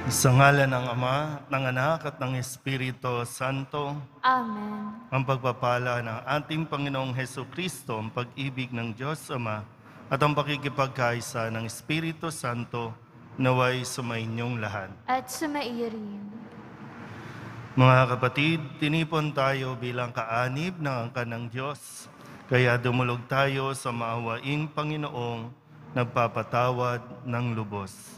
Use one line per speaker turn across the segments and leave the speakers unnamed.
Sa ngalan ng Ama, ng Anak at ng Espiritu Santo,
Amen.
ang pagpapala ng ating Panginoong Hesukristo, ang pag-ibig ng Diyos Ama, at ang pakikipagkaisa ng Espiritu Santo, naway sumainyong lahat.
At sumairin.
Mga kapatid, tinipon tayo bilang kaanib ng angkan ng Diyos, kaya dumulog tayo sa maawaing Panginoong nagpapatawad ng lubos.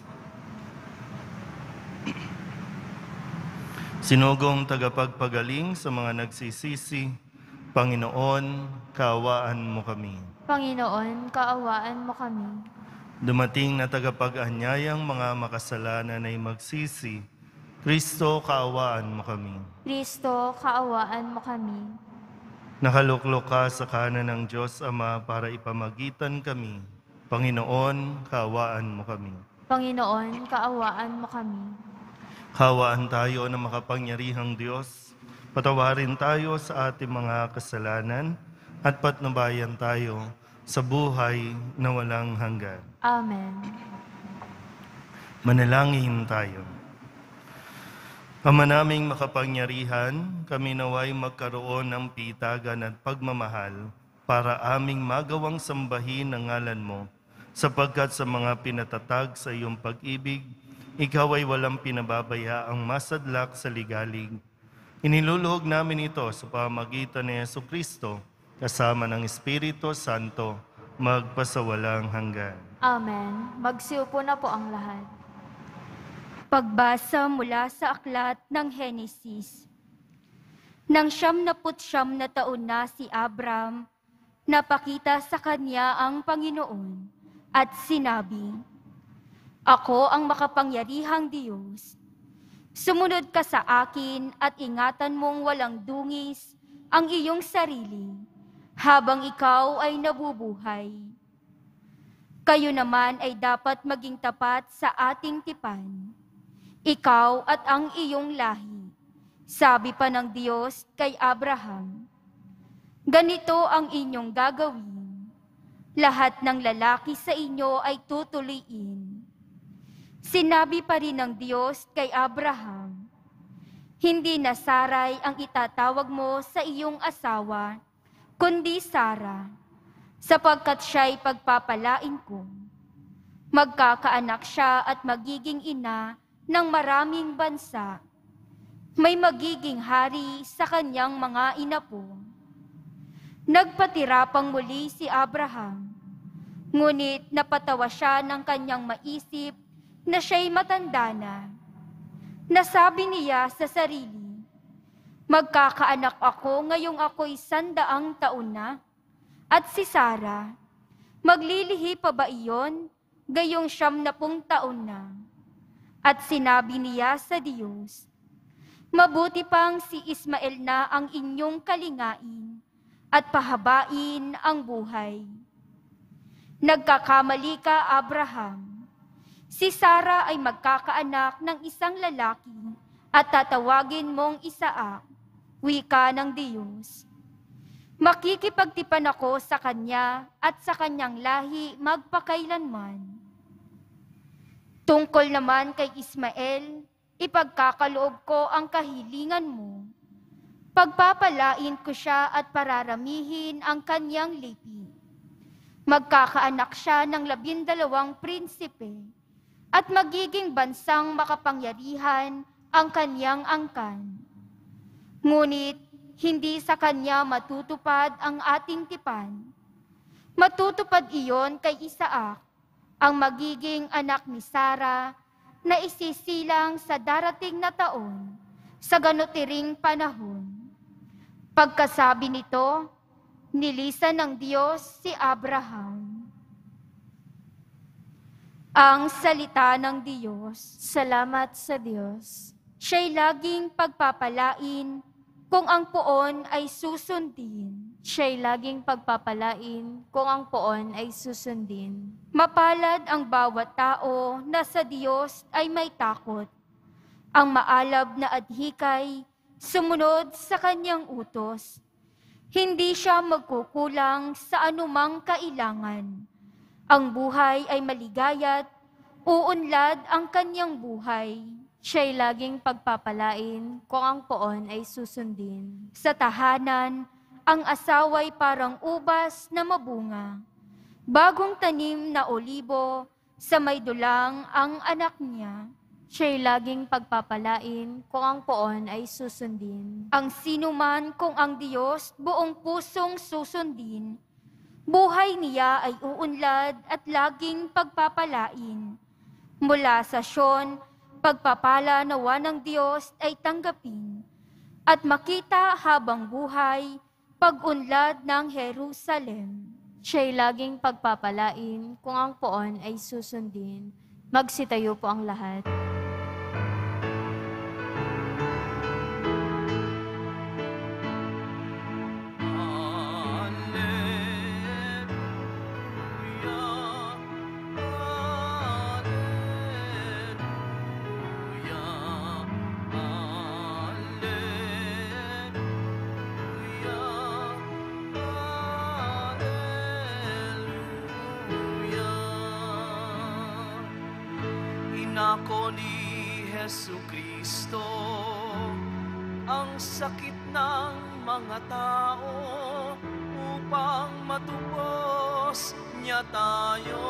Sinugong tagapagpagaling sa mga nagsisisi, Panginoon, kaawaan mo kami.
Panginoon, kaawaan mo kami.
Dumating na tagapag-anyayang mga makasalanan ay magsisi, Kristo, kaawaan mo kami.
Kristo, kaawaan mo kami.
Nakaluklok ka sa kanan ng Diyos Ama para ipamagitan kami. Panginoon, kaawaan mo kami.
Panginoon, kaawaan mo kami.
Kaawaan tayo ng makapangyarihang Diyos. Patawarin tayo sa ating mga kasalanan at patnubayan tayo sa buhay na walang hanggan.
Amen.
Manalangin tayo. Ama naming makapangyarihan, kami naway magkaroon ng pitagan at pagmamahal para aming magawang sambahin ang ngalan mo, sapagkat sa mga pinatatag sa iyong pag-ibig, ikaw ay walang pinababayaang masadlak sa ligalig. Iniluluhog namin ito sa pamamagitan ni Jesucristo, kasama ng Espiritu Santo, magpasawalang hanggan.
Amen. Magsiupo na po ang lahat.
Pagbasa mula sa aklat ng Henesis. Nang 99 na taon na si Abram, napakita sa kanya ang Panginoon at sinabi, Ako ang makapangyarihang Diyos. Sumunod ka sa akin at ingatan mong walang dungis ang iyong sarili habang ikaw ay nabubuhay. Kayo naman ay dapat maging tapat sa ating tipan, ikaw at ang iyong lahi. Sabi pa ng Diyos kay Abraham, Ganito ang inyong gagawin. Lahat ng lalaki sa inyo ay tutuliin. Sinabi pa rin ng Diyos kay Abraham, Hindi na Saray ang itatawag mo sa iyong asawa, kundi Sara, sapagkat siya'y pagpapalain ko. Magkakaanak siya at magiging ina ng maraming bansa. May magiging hari sa kanyang mga inapo. Nagpatira pang muli si Abraham, ngunit napatawa siya ng kanyang maisip na siya'y matanda na. Nasabi niya sa sarili, Magkakaanak ako ngayong ako'y 100 taon na, at si Sara, maglilihi pa ba iyon gayong 70 taon na? At sinabi niya sa Diyos, Mabuti pang si Ismael na ang inyong kalingain at pahabain ang buhay. Nagkakamali ka, Abraham. Si Sara ay magkakaanak ng isang lalaki at tatawagin mong Isaac, wika ng Diyos. Makikipagtipan ako sa kanya at sa kanyang lahi magpakailanman. Tungkol naman kay Ismael, ipagkakaloob ko ang kahilingan mo. Pagpapalain ko siya at pararamihin ang kanyang lipi. Magkakaanak siya ng 12 prinsipe at magiging bansang makapangyarihan ang kanyang angkan. Ngunit hindi sa kanya matutupad ang ating tipan. Matutupad iyon kay Isaac, ang magiging anak ni Sara na isisilang sa darating na taon sa ganutiring panahon. Pagkasabi nito, nilisan ng Diyos si Abraham. Ang salita ng Diyos.
Salamat sa Diyos.
Siya'y laging pagpapalain kung ang poon ay susundin.
Siya'y laging pagpapalain kung ang poon ay susundin.
Mapalad ang bawat tao na sa Diyos ay may takot. Ang maalab na adhikay sumunod sa kanyang utos. Hindi siya magkukulang sa anumang kailangan. Ang buhay ay maligaya't uunlad ang kanyang buhay.
Siya'y laging pagpapalain kung ang poon ay susundin.
Sa tahanan, ang asawa'y parang ubas na mabunga. Bagong tanim na olibo, sa may dulang ang anak niya.
Siya'y laging pagpapalain kung ang poon ay susundin.
Ang sinuman kung ang Diyos buong pusong susundin, buhay niya ay uunlad at laging pagpapalain. Mula sa Sion, pagpapala nawa ng Diyos ay tanggapin, at makita habang buhay, pag-unlad ng Jerusalem.
Siya'y laging pagpapalain kung ang poon ay susundin. Magsitayo po ang lahat.
Inako ni Jesucristo ang sakit ng mga tao upang matubos niya tayo.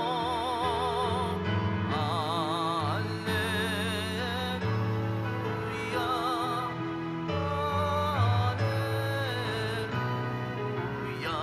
Alleluia, alleluia,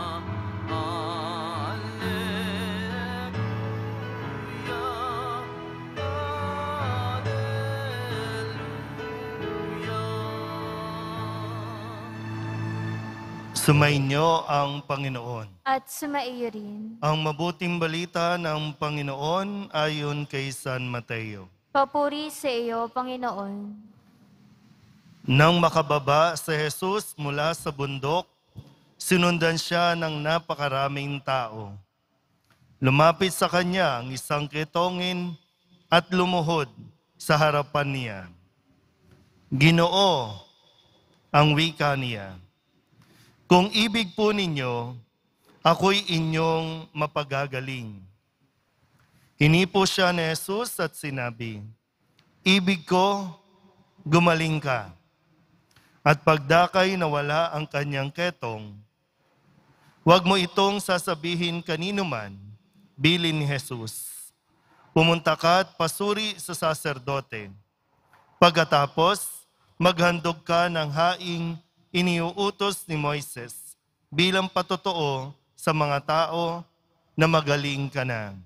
Sumainyo ang Panginoon.
At sumaiyo rin.
Ang mabuting balita ng Panginoon ayon kay San Mateo.
Papuri sa iyo, Panginoon.
Nang makababa si Jesus mula sa bundok, sinundan siya ng napakaraming tao. Lumapit sa kanya ang isang ketongin at lumuhod sa harapan niya. Ginoo, ang wika niya. Kung ibig po ninyo, ako'y inyong mapagagaling. Hinipo siya ni Jesus at sinabi, ibig ko, gumaling ka. At pagdakay nawala ang kanyang ketong, huwag mo itong sasabihin kanino man, bilin ni Jesus. Pumunta ka at pasuri sa saserdote. Pagkatapos, maghandog ka ng haing iniuutos ni Moises bilang patotoo sa mga tao na magaling ka na.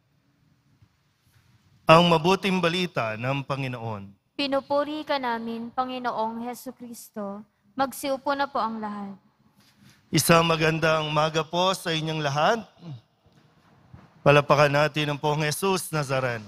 Ang mabuting balita ng Panginoon.
Pinupuri ka namin, Panginoong Hesukristo. Magsiupo na po ang lahat.
Isang magandang umaga po sa inyong lahat. Palapakan natin ang Poong Jesus Nazareno.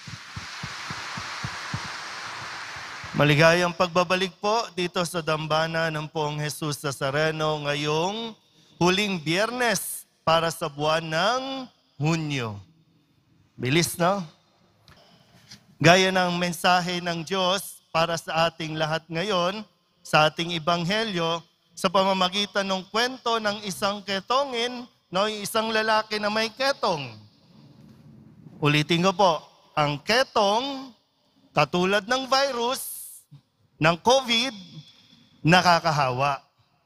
Maligayang pagbabalik po dito sa dambana ng Poong Jesus Nazareno ngayong huling Biyernes para sa buwan ng Hunyo. Bilis, no? Gaya ng mensahe ng Diyos para sa ating lahat ngayon, sa ating Ebanghelyo, sa pamamagitan ng kwento ng isang ketongin, no, isang lalaki na may ketong. Ulitin ko po, ang ketong, katulad ng virus, ng COVID, nakakahawa.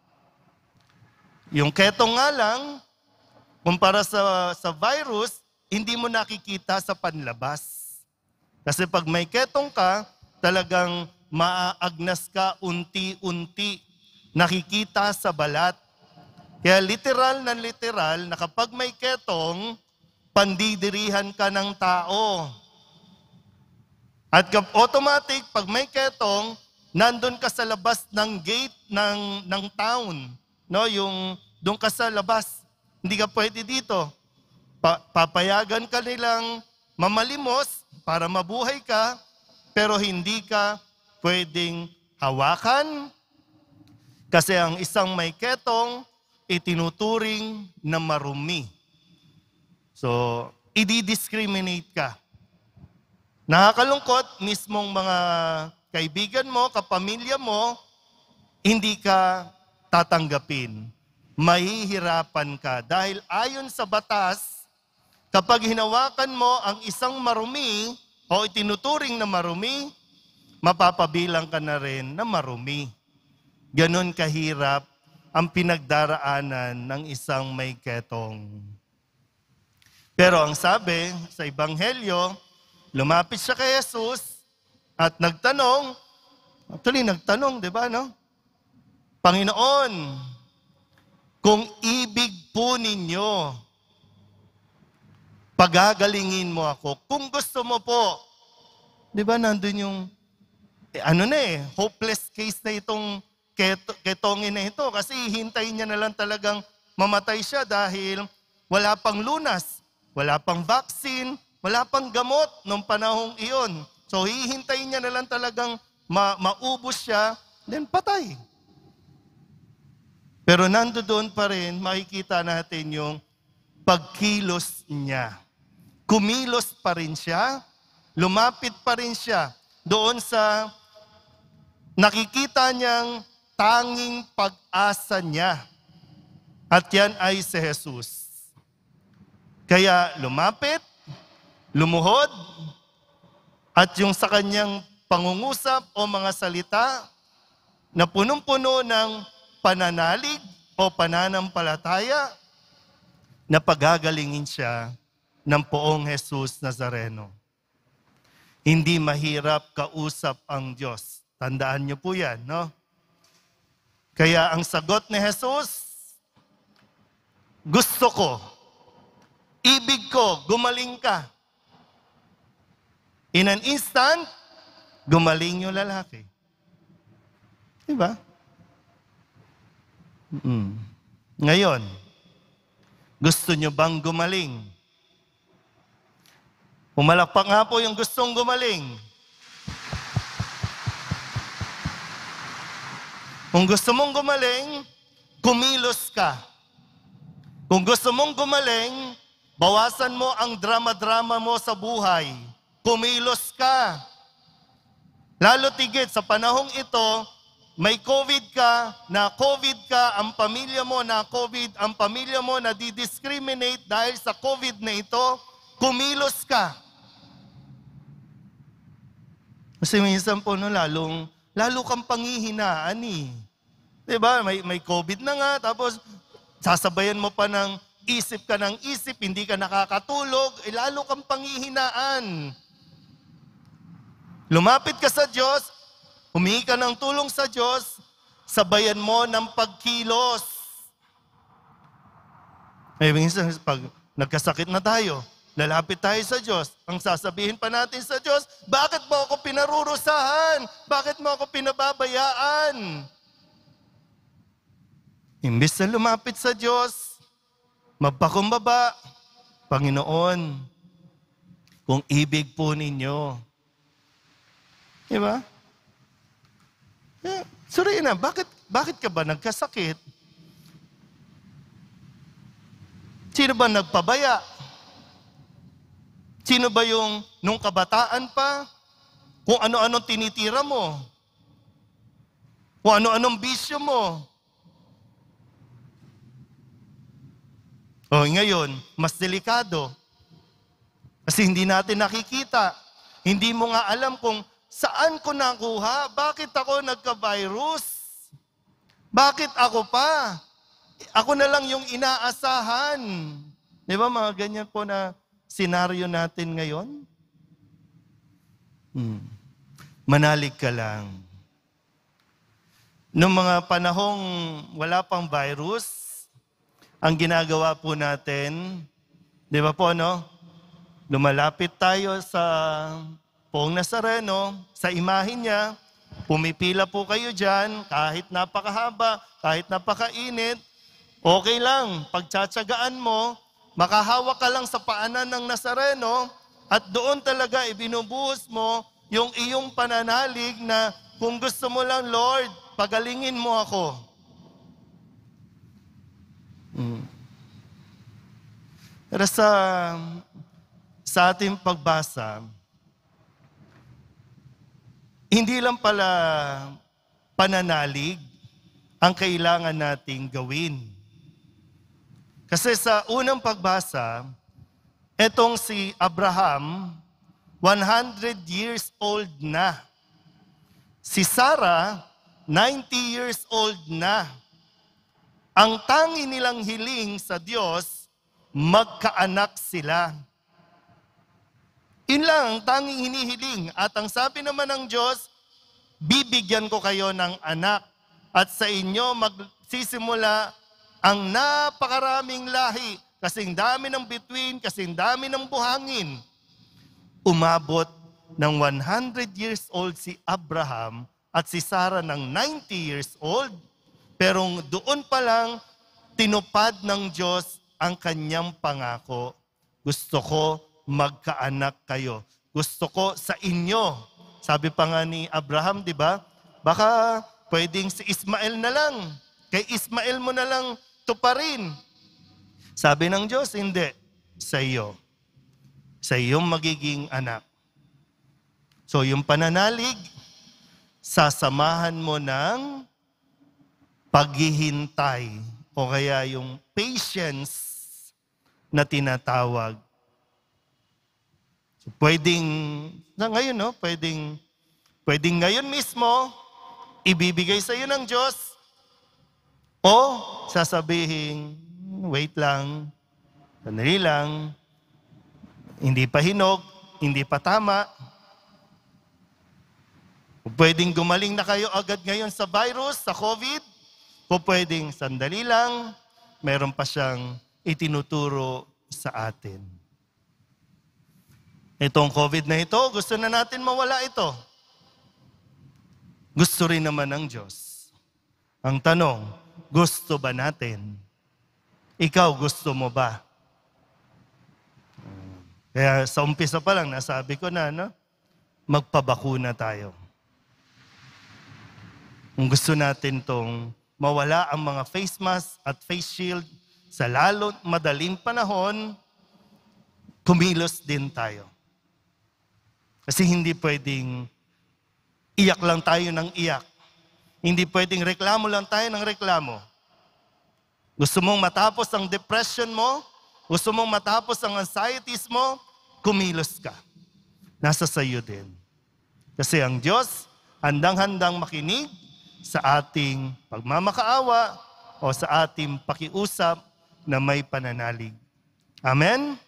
Yung ketong nga lang, kumpara sa virus, hindi mo nakikita sa panlabas. Kasi pag may ketong ka, talagang maaagnas ka unti-unti, nakikita sa balat. Kaya literal na kapag may ketong, pandidirihan ka ng tao. At automatic, pag may ketong, nandun ka sa labas ng gate ng town. No, yung doon ka sa labas. Hindi ka pwede dito. Papayagan ka nilang mamalimos para mabuhay ka, pero hindi ka pwedeng hawakan. Kasi ang isang may ketong, itinuturing na marumi. So, i-discriminate ka. Nakakalungkot, mismong mga kaibigan mo, kapamilya mo, hindi ka tatanggapin. Mahihirapan ka. Dahil ayon sa batas, kapag hinawakan mo ang isang marumi o itinuturing na marumi, mapapabilang ka na rin na marumi. Ganon kahirap ang pinagdaraanan ng isang may ketong. Pero ang sabi sa Ebanghelyo, lumapit siya kay Jesus at nagtanong, di ba, no? Panginoon, kung ibig po ninyo, pagagalingin mo ako. Kung gusto mo po, di ba, nandun yung, hopeless case na itong ketongin na ito. Kasi hintayin niya na lang talagang mamatay siya dahil wala pang lunas, wala pang vaccine, wala pang gamot nung panahong iyon. So hihintayin niya na lang talagang maubos siya, then patay. Pero nandoon pa rin, makikita natin yung pagkilos niya. Kumilos pa rin siya, lumapit pa rin siya doon sa nakikita niyang tanging pag-asa niya. At yan ay si Jesus. Kaya lumapit, lumuhod, at yung sa kanyang pangungusap o mga salita na punong-puno ng pananalig o pananampalataya na pagagalingin siya ng poong Jesus Nazareno. Hindi mahirap kausap ang Diyos. Tandaan niyo po yan, no? Kaya ang sagot ni Jesus, gusto ko, ibig ko, gumaling ka. In an instant, gumaling yung lalaki. Diba? Ngayon, gusto nyo bang gumaling? Pumalakpak nga po yung gustong gumaling. Kung gusto mong gumaling, kumilos ka. Kung gusto mong gumaling, bawasan mo ang drama-drama mo sa buhay. Kumilos ka. Lalo tigit sa panahong ito, may COVID ka, ang pamilya mo na COVID, ang pamilya mo na di-discriminate dahil sa COVID na ito, kumilos ka. Kasi minsan po, lalo kang panghihinaan eh. Diba? May COVID na nga, tapos sasabayan mo pa ng isip ka ng isip, hindi ka nakakatulog, lalo kang panghihinaan. Lumapit ka sa Diyos, humingi ka ng tulong sa Diyos, sabayan mo ng pagkilos. Minsan, pag nagkasakit na tayo, lalapit tayo sa Diyos. Ang sasabihin pa natin sa Diyos, bakit mo ako pinarurusahan? Bakit mo ako pinababayaan? Imbis na lumapit sa Diyos, magpakumbaba, Panginoon, kung ibig po ninyo. Diba? Surina, bakit ka ba nagkasakit? Sino ba nagpabaya? Sino ba yung nung kabataan pa? Kung ano-anong tinitira mo? Kung ano-anong bisyo mo? O ngayon, mas delikado. Kasi hindi natin nakikita. Hindi mo nga alam kung saan ko nakuha? Bakit ako nagka-virus? Bakit ako pa? Ako na lang yung inaasahan. Di ba mga ganyan po na senaryo natin ngayon? Manalig ka lang. Noong mga panahong wala pang virus, ang ginagawa po natin, di ba po, no? Lumalapit tayo sa Poong Nazareno, sa imahin niya, pumipila po kayo dyan, kahit napakahaba, kahit napakainit, okay lang, pagtsatsagaan mo, makahawak ka lang sa paanan ng Nazareno, at doon talaga ibinubuhos mo yung iyong pananalig na kung gusto mo lang, Lord, pagalingin mo ako. Pero sa ating pagbasa, hindi lang pala pananalig ang kailangan nating gawin. Kasi sa unang pagbasa, etong si Abraham, 100 years old na. Si Sarah, 90 years old na. Ang tangi nilang hiling sa Diyos, magkaanak sila. Yun lang ang tanging hinihiling. At ang sabi naman ng Diyos, bibigyan ko kayo ng anak at sa inyo magsisimula ang napakaraming lahi. Kasing dami ng bituin, kasing dami ng buhangin. Umabot ng 100 years old si Abraham at si Sarah ng 90 years old. Pero doon pa lang, tinupad ng Diyos ang kanyang pangako. Gusto ko magkaanak kayo. Gusto ko sa inyo. Sabi pa nga ni Abraham, di ba? Baka pwedeng si Ismael na lang. Kay Ismael mo na lang tuparin. Sabi ng Diyos, hindi. Sa iyo. Sa iyong magiging anak. So yung pananalig, sasamahan mo ng paghihintay o kaya yung patience na tinatawag. So, pwedeng ngayon mismo, ibibigay sa iyo ng Diyos, o sasabihin, wait lang, sandali lang, hindi pa hinog, hindi pa tama. Pwedeng gumaling na kayo agad ngayon sa virus, sa COVID, o pwedeng sandali lang, meron pa siyang itinuturo sa atin. Itong COVID na ito, gusto na natin mawala ito. Gusto rin naman ng Diyos. Ang tanong, gusto ba natin? Ikaw, gusto mo ba? Kaya sa umpisa pa lang, nasabi ko na, magpabakuna tayo. Kung gusto natin tong mawala ang mga face mask at face shield sa lalo madaling panahon, kumilos din tayo. Kasi hindi pwedeng iyak lang tayo ng iyak. Hindi pwedeng reklamo lang tayo ng reklamo. Gusto mong matapos ang depression mo, gusto mong matapos ang anxieties mo, kumilos ka. Nasa sayo din. Kasi ang Diyos, handang-handang makinig sa ating pagmamakaawa o sa ating pakiusap na may pananalig. Amen?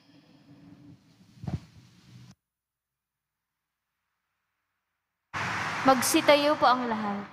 Magsitayo po ang lahat.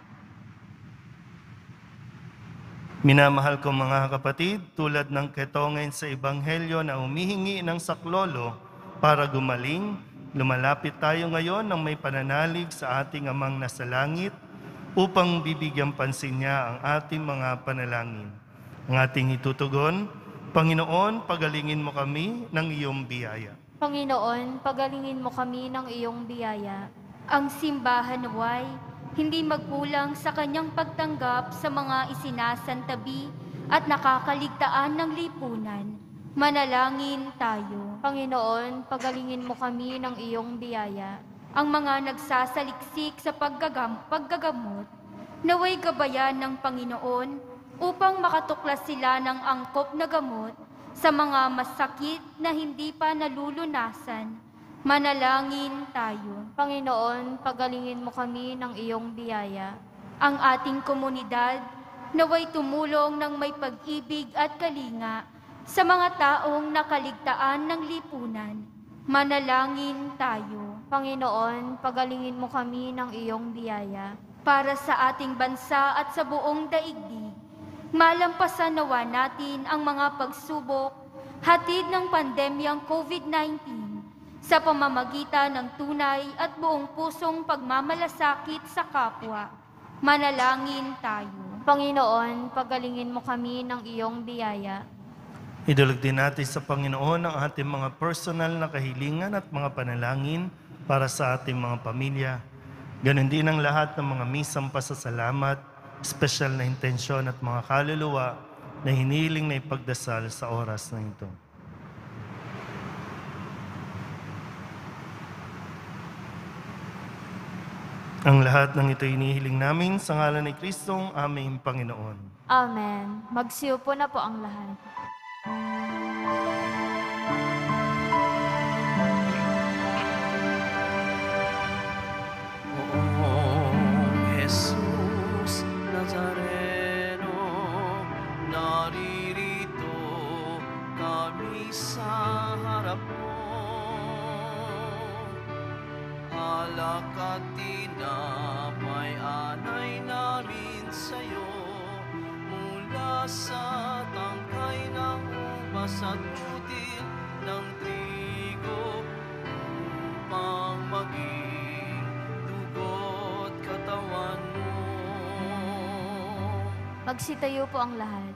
Minamahal ko mga kapatid, tulad ng ketongin sa Ebanghelyo na humihingi ng saklolo para gumaling, lumalapit tayo ngayon ng may pananalig sa ating Amang nasa langit upang bibigyan pansin niya ang ating mga panalangin. Ang ating itutugon, Panginoon, pagalingin mo kami ng iyong biyaya.
Panginoon, pagalingin mo kami ng iyong biyaya.
Ang simbahan naway hindi magkulang sa kanyang pagtanggap sa mga isinasantabi at nakakaligtaan ng lipunan. Manalangin tayo.
Panginoon, pagalingin mo kami ng iyong biyaya.
Ang mga nagsasaliksik sa paggagamot, naway gabayan ng Panginoon upang makatuklas sila ng angkop na gamot sa mga masakit na hindi pa nalulunasan. Manalangin tayo.
Panginoon, pagalingin mo kami ng iyong biyaya.
Ang ating komunidad naway tumulong ng may pag-ibig at kalinga sa mga taong nakaligtaan ng lipunan. Manalangin tayo.
Panginoon, pagalingin mo kami ng iyong biyaya.
Para sa ating bansa at sa buong daigdig, malampasan nawa natin ang mga pagsubok, hatid ng pandemyang COVID-19 sa pamamagitan ng tunay at buong pusong pagmamalasakit sa kapwa. Manalangin tayo.
Panginoon, pagalingin mo kami ng iyong biyaya.
Idulog din natin sa Panginoon ang ating mga personal na kahilingan at mga panalangin para sa ating mga pamilya. Ganon din ang lahat ng mga misang pasasalamat, espesyal na intensyon at mga kaluluwa na hiniling na ipagdasal sa oras na ito. Ang lahat ng ito inihiling namin sa ngalan ni Kristong aming Panginoon.
Amen. Magsiupo na po ang lahat.
mo. Alak at tinapay anay namin sa'yo, mula sa tangkay ng ubas at butil ng trigo, upang maging dugo't katawan mo.
Magsitayo po ang lahat.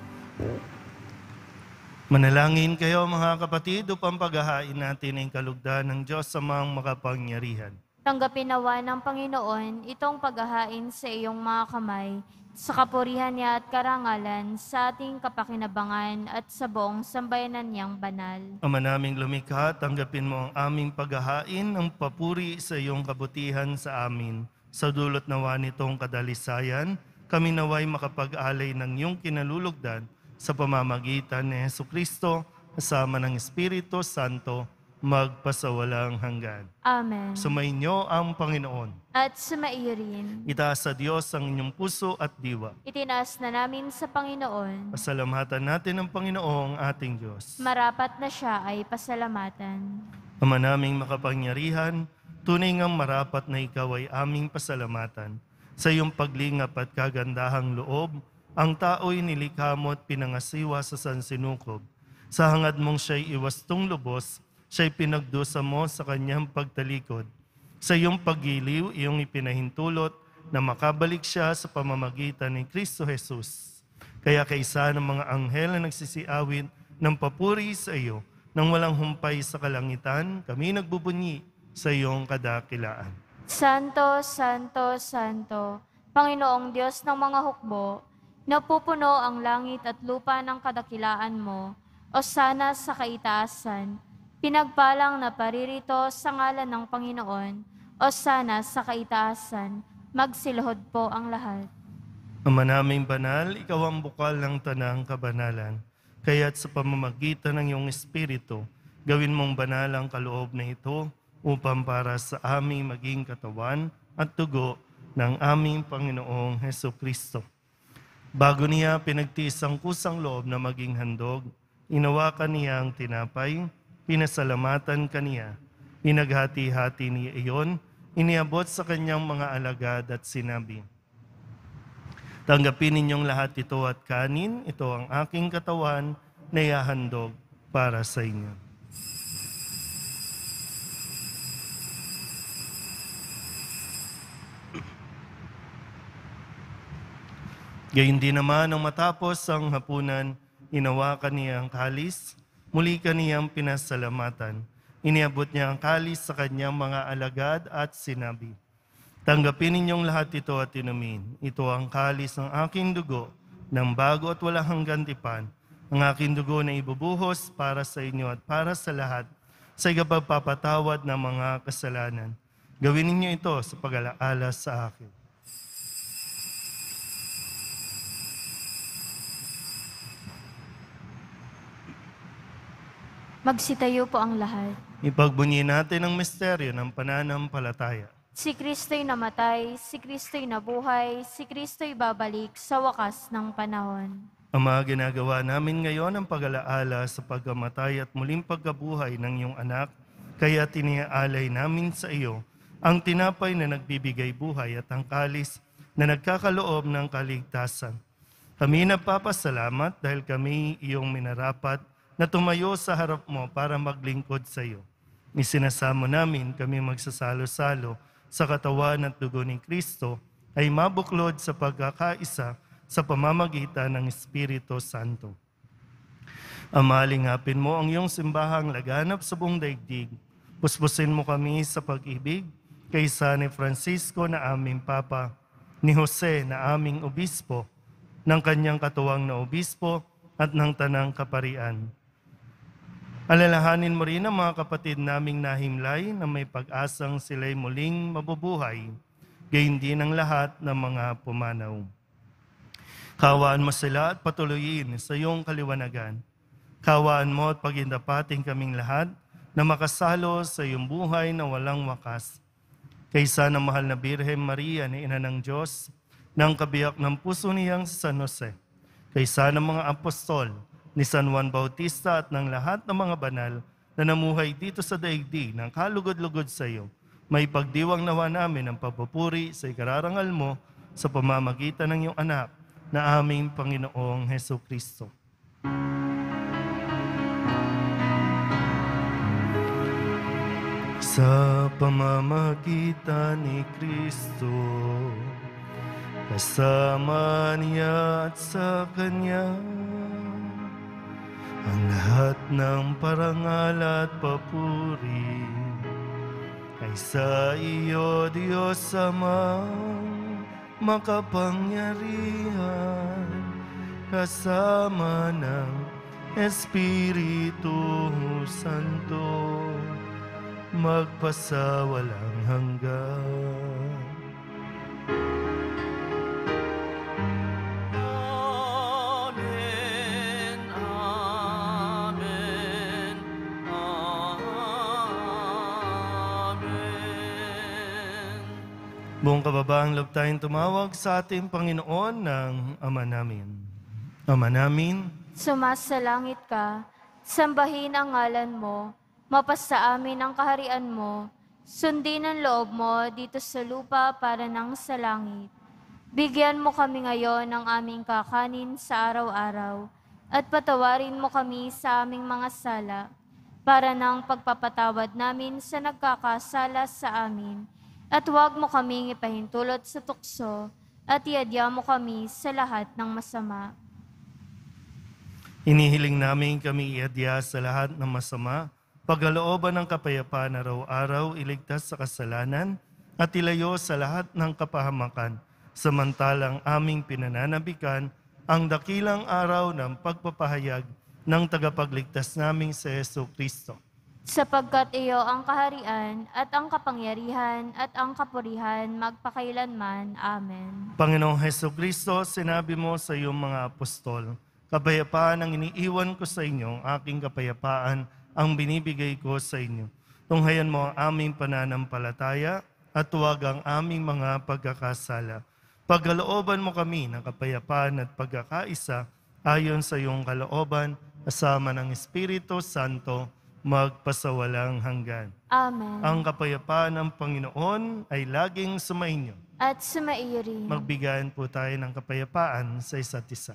Manalangin kayo mga kapatid upang paghahain natin ang kalugdan ng Diyos sa mga makapangyarihan.
Tanggapin nawa ng Panginoon itong paghahain sa iyong mga kamay, sa kapurihan niya at karangalan, sa ating kapakinabangan at sa buong sambayanan niyang banal.
Ama naming lumikha, tanggapin mo ang aming paghahain ng papuri sa iyong kabutihan sa amin. Sa dulot nawa nitong kadalisayan, kami naway makapag-alay ng iyong kinalulugdan sa pamamagitan ni Jesucristo, kasama ng Espiritu Santo, magpasawalang hanggan.
Amen.
Sumainyo ang Panginoon.
At sumaiyo rin.
Itaas sa Diyos ang inyong puso at diwa.
Itinaas na namin sa Panginoon.
Pasalamatan natin ang Panginoong ating Diyos.
Marapat na siya ay pasalamatan.
Ama naming makapangyarihan, tunay ngang marapat na ikaw ay aming pasalamatan. Sa iyong paglingap at kagandahang loob, ang tao'y nilikha mo at pinangasiwa sa sansinukob. Sa hangad mong siya'y iwastong lubos, siya'y pinagdusa mo sa kanyang pagtalikod. Sa iyong paggiliw, iyong ipinahintulot na makabalik siya sa pamamagitan ni Kristo Jesus. Kaya kaisa ng mga anghel na nagsisiawit ng papuri sa iyo, nang walang humpay sa kalangitan, kami nagbubunyi sa iyong kadakilaan.
Santo, Santo, Santo, Panginoong Diyos ng mga hukbo, napupuno ang langit at lupa ng kadakilaan mo, o sana sa kaitaasan, pinagpalang na paririto sa ngalan ng Panginoon, o sana sa kaitaasan, magsilhod po ang lahat.
Ama naming banal, ikaw ang bukal ng tanang kabanalan. Kaya't sa pamamagitan ng iyong Espiritu, gawin mong banal ang kaloob na ito upang para sa aming maging katawan at dugo ng aming Panginoong Hesukristo. Bago niya pinagtiis ang kusang loob na maging handog, inawakan niya ang tinapay, pinasalamatan kaniya, pinaghati-hati niya iyon, iniabot sa kanyang mga alagad at sinabi, "Tanggapin ninyong lahat ito at kanin, ito ang aking katawan na ihahandog para sa inyo." Gayun din naman nang matapos ang hapunan, inawakan niya ang kalis, muli kaniyang pinasalamatan. Iniabot niya ang kalis sa kanyang mga alagad at sinabi, "Tanggapin ninyong lahat ito at inumin. Ito ang kalis ng aking dugo, ng bago at walang hanggang tipan. Ang aking dugo na ibubuhos para sa inyo at para sa lahat, sa ikapagpapatawad ng mga kasalanan. Gawin ninyo ito sa pag-alaala sa akin."
Magsitayo po ang lahat.
Ipagbunyi natin ang misteryo ng pananampalataya.
Si Kristo'y namatay, si Kristo'y nabuhay, si Kristo'y babalik sa wakas ng panahon.
Ama, ginagawa namin ngayon ang pag-alaala sa pagkamatay at muling pagkabuhay ng iyong anak, kaya tiniaalay namin sa iyo ang tinapay na nagbibigay buhay at ang kalis na nagkakaloob ng kaligtasan. Kami nagpapasalamat dahil kami iyong minarapat na tumayo sa harap mo para maglingkod sa iyo. Isinasamo namin kami magsasalo-salo sa katawan at dugo ni Kristo ay mabuklod sa pagkakaisa sa pamamagitan ng Espiritu Santo. Ama, lingapin mo ang iyong simbahang laganap sa buong daigdig. Puspusin mo kami sa pag-ibig kaysa ni Francisco na aming Papa, ni Jose na aming Obispo, ng kanyang katuwang na Obispo at ng Tanang Kaparian. Alalahanin mo rin ang mga kapatid naming nahimlay na may pag-asang sila'y muling mabubuhay, gayon din ang lahat ng mga pumanaw. Kawaan mo sila at patuloyin sa iyong kaliwanagan. Kawaan mo at pagindapating kaming lahat na makasalo sa iyong buhay na walang wakas. Kaysa ng mahal na Birhen Maria na Ina ng Diyos, ng kabiyak ng puso niyang San Jose, kaysa ng mga apostol, ni San Juan Bautista at ng lahat ng mga banal na namuhay dito sa daigdig ng kalugod-lugod sa iyo, may pagdiwang nawa namin ang papupuri sa ikararangal mo sa pamamagitan ng iyong anak na aming Panginoong Hesukristo. Sa pamamagitan ni Kristo, kasama niya at sa Kanya, ang lahat ng parangal at papuri ay sa iyo, Diyos Amang makapangyarihan, kasama ng Espiritu Santo, magpasawalang hanggan.
Amen, amen, amen.
Buong kababaang loob tayong tumawag sa ating Panginoon ng Ama namin. Ama namin,
Sumasalangit ka, sambahin ang ngalan mo, mapasa amin ang kaharian mo, sundin ang loob mo dito sa lupa para nang sa langit. Bigyan mo kami ngayon ng aming kakanin sa araw-araw, at patawarin mo kami sa aming mga sala, para nang pagpapatawad namin sa nagkakasala sa amin, at huwag mo kaming ipahintulot sa tukso, at iadya mo kami sa lahat ng masama.
inihiling namin kami iadya sa lahat ng masama, pagkalooban ng kapayapaan araw-araw, iligtas sa kasalanan, at ilayo sa lahat ng kapahamakan, samantalang aming pinananabikan ang dakilang araw ng pagpapahayag ng tagapagligtas naming si Jesucristo.
Sapagkat iyo ang kaharian at ang kapangyarihan at ang kapurihan magpakailanman. Amen.
Panginoong Jesucristo, sinabi mo sa iyong mga apostol, kapayapaan ang iniiwan ko sa inyo, aking kapayapaan ang binibigay ko sa inyo. Tunghayan mo ang aming pananampalataya at huwag ang aming mga pagkakasala. Pagkalooban mo kami ng kapayapaan at pagkakaisa ayon sa iyong kalooban, kasama ng Espiritu Santo, magpasawalang hanggan.
Amen.
Ang kapayapaan ng Panginoon ay laging sumainyo.
At sumaiyo rin.
Magbigayan po tayo ng kapayapaan sa isa't isa.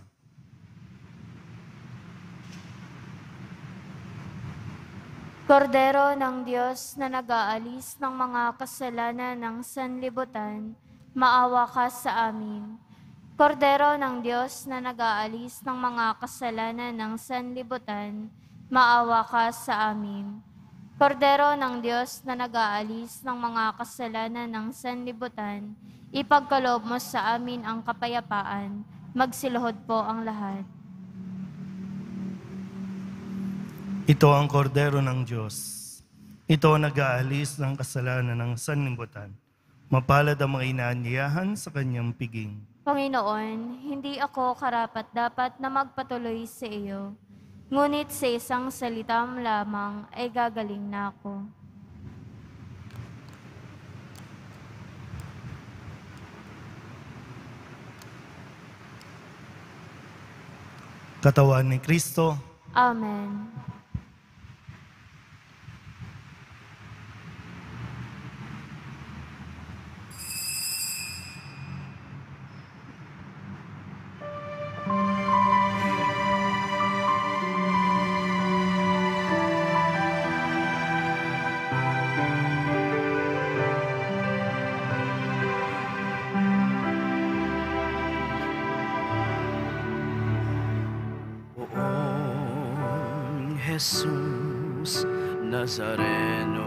Kordero ng Diyos na nag-aalis ng mga kasalanan ng sanlibutan, maawa ka sa amin. Kordero ng Diyos na nag-aalis ng mga kasalanan ng sanlibutan, maawa ka sa amin. Kordero ng Diyos na nag-aalis ng mga kasalanan ng sanlibutan, ipagkaloob mo sa amin ang kapayapaan. Magsiluhod po ang lahat.
Ito ang kordero ng Diyos. Ito ang nag-aalis ng kasalanan ng sanlibutan. Mapalad ang mga inaanyayahan sa kanyang piging.
Panginoon, hindi ako karapat-dapat na magpatuloy sa iyo. Ngunit sa isang salitam lamang ay gagaling na ako.
Katawan ni Kristo,
Amen.
Poong Jesus Nazareno,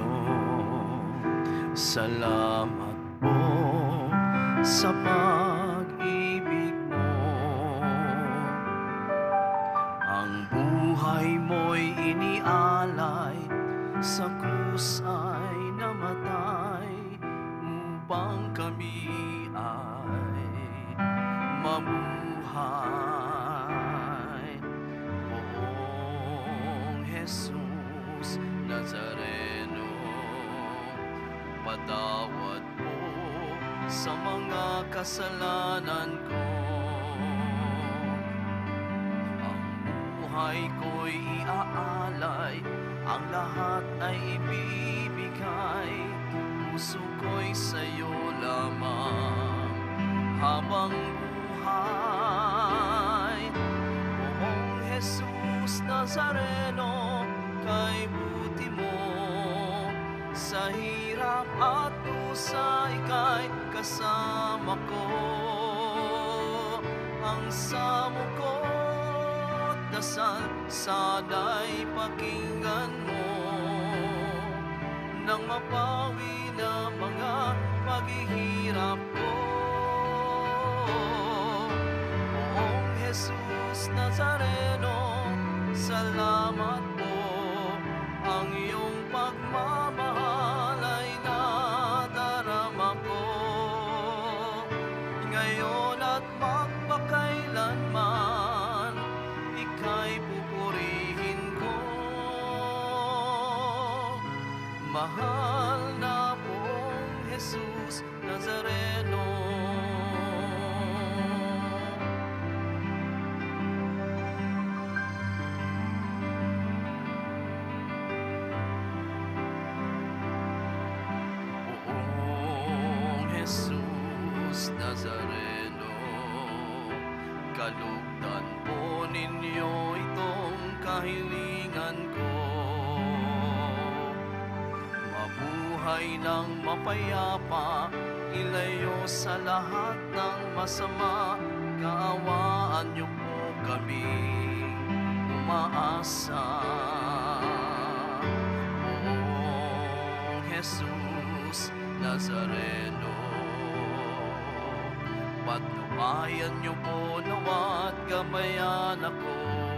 salamat po sa pag-ibig mo. Ang buhay mo'y inialay, sa krus ay namatay, upang kami ay mabuhay. Poong Jesus Nazareno, patawad po sa mga kasalanan ko. Ang buhay ko'y iaalay, ang lahat ay ibibigay, puso ko'y sa'yo lamang habang buhay. Poong Jesus Nazareno, kay buti mo, sa hirap at dusa ika'y kasama ko. Ang samo ko't dasal, sana'y pakinggan mo, nang mapawi na mga paghihirap ko. Poong Jesus Nazareno, salamat po, ang iyong pagmamahal ay nadarama ko. Ngayon at magpakailanman, ika'y pupurihin ko. Mahal na Poong Jesus Nazareno. Poong Jesus Nazareno, kalugdan po ninyo itong kahilingan ko. Mabuhay ng mapayapa, ilayo sa lahat ng masama, kaawaan niyo po kami umaasa. Poong Jesus Nazareno, patnubayan niyo po nawa't gabayan ako.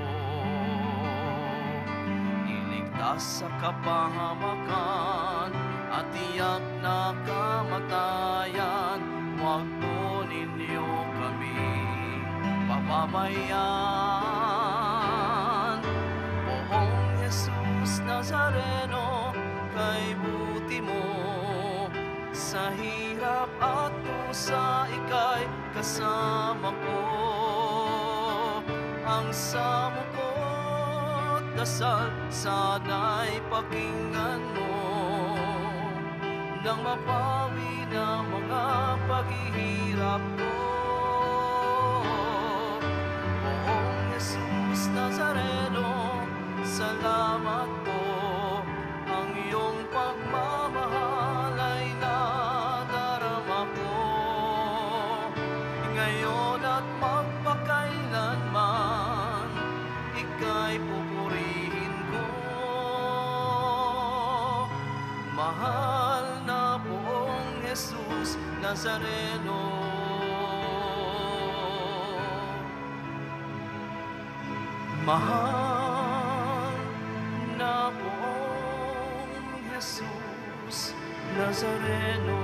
Iligtas sa kapahamakan at tiyak na kamatayan, huwag po ninyo kami pababayaan. Poong Jesus Nazareno, kay buti mo, sa hirap at dusa ika'y kasama ko. Ang samo ko't dasal, sana'y pakinggan mo, nang mapawi na mga paghihirap ko. Poong Jesus Nazareno, salamat po, ang iyong pagmamahal ay nadarama ko. Ngayon at magpakailanman, ika'y pupurihin ko. Mahal na Poong Jesus Nazareno. Mahal na Poong Jesus Nazareno.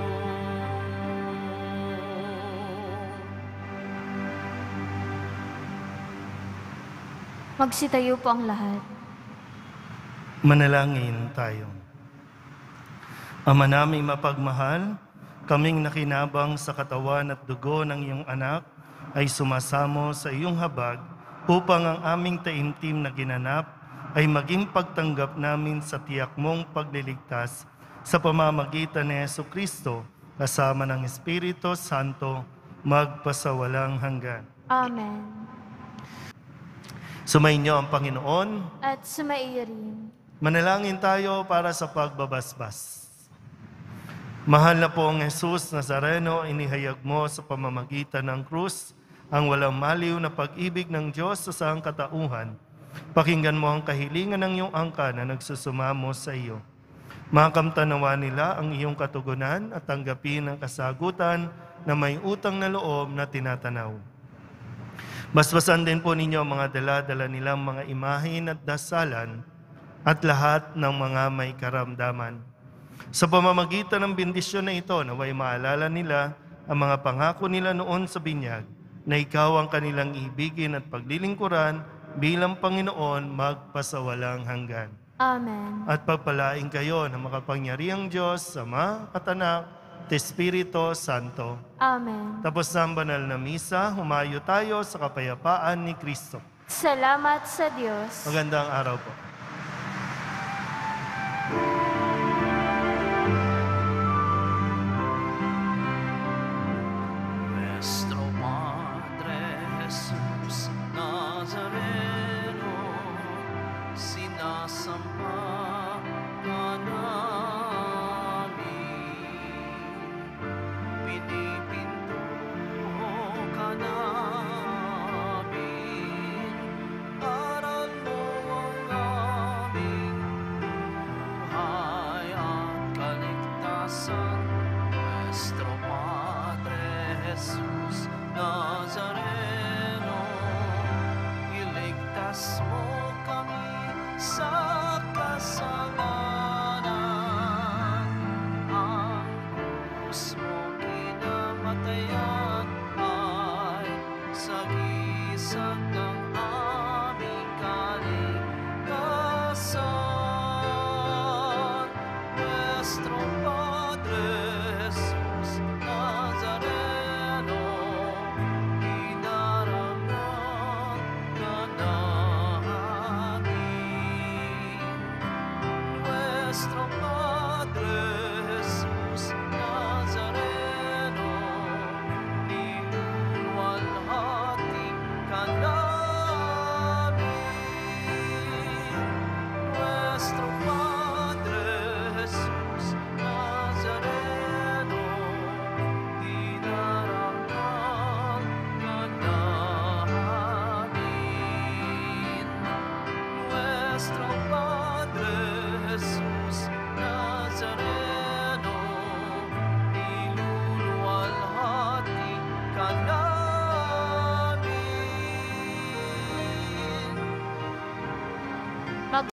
Magsitayo po ang lahat.
Manalangin tayo. Ama naming mapagmahal, kaming nakinabang sa katawan at dugo ng iyong anak ay sumasamo sa iyong habag upang ang aming taimtim na ginanap ay maging pagtanggap namin sa tiyak mong pagliligtas sa pamamagitan ni Jesucristo kasama ng Espiritu Santo magpasawalang hanggan.
Amen.
Sumainyo ang Panginoon.
At sumaiyo rin.
Manalangin tayo para sa pagbabasbas. Mahal na Poong Jesus Nazareno, inihayag mo sa pamamagitan ng krus ang walang maliw na pag-ibig ng Diyos sa sangkatauhan. Pakinggan mo ang kahilingan ng iyong angkan na nagsusumamo sa iyo. Makamtanawa nila ang iyong katugunan at tanggapin ang kasagutan na may utang na loob na tinatanaw. Basbasan din po ninyo ang mga dala-dala nilang mga imahin at dasalan at lahat ng mga may karamdaman. Sa pamamagitan ng bendisyon na ito, naway maalala nila ang mga pangako nila noon sa binyag, na ikaw ang kanilang ibigin at paglilingkuran bilang Panginoon magpasawalang hanggan.
Amen.
At pagpalain kayo ng makapangyarihang Diyos, Ama at Anak, at Espiritu Santo.
Amen.
Tapos na ang banal na misa, humayo tayo sa kapayapaan ni Kristo.
Salamat sa Diyos.
Magandang araw po.
Nuestro Padre Jesus Nazareno, sinasamba ka namin, pinipinto ka namin, aral mo ang aming buhay at kaligtasan. Nuestro Padre Jesus Nazareno, iligtas mo